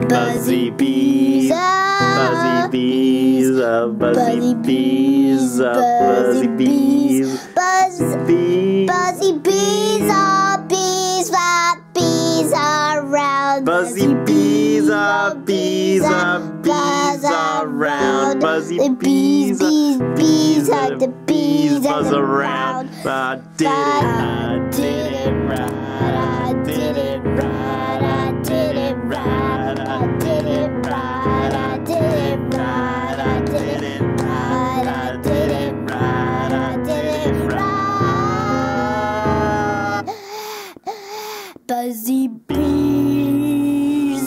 Buzzy bees, buzzy bees, buzzy bees, buzzy bees, Buzzy bees, all bees, what bees around. Buzzy bees, bees around. Buzzy bees, bees, the bees buzz around. I did it right, I did it right, I did it right, I did it right, I did it right, I did it right, I did it right, I did it right. Buzzy bees,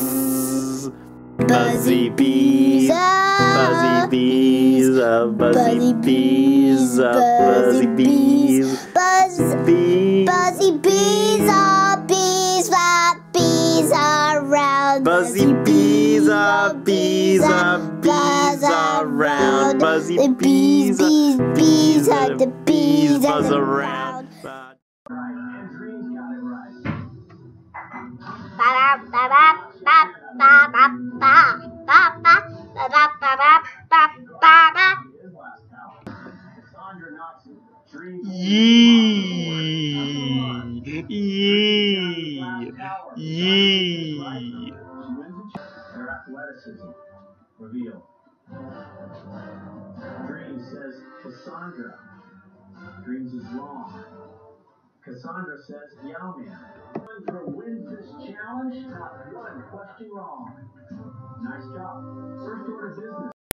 Buzzy bees, buzzy bees, buzzy bees, buzzy bees, Buzzy bees, all bees, what bees around. Buzzy bees, bees around. Buzzy bees, bees, the bees buzz around. Yee, yee, yee. Their athleticism revealed. Dream says Cassandra. Dreams is wrong. Cassandra says Yao-Man. Cassandra wins this challenge. Not one question wrong. Nice job. First order business.